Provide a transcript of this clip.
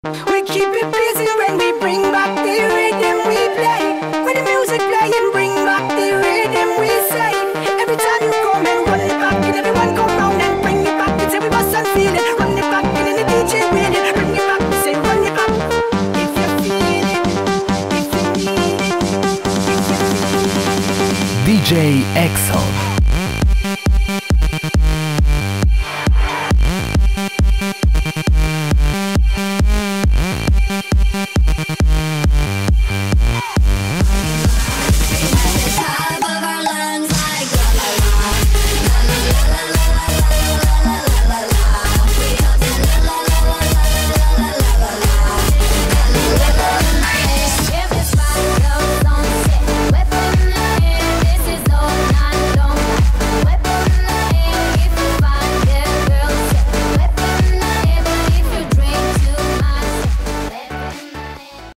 We keep it busy when we bring back the rhythm we play. When the music playing, bring back the rhythm we say. Every time you come and run it back, and everyone come round and bring it back. It's every bus and feel it. Run it back, and then the DJ wheel it. Bring it back, we say run it back. If you feel it, if you need it, if you feel it. DJ Exxon.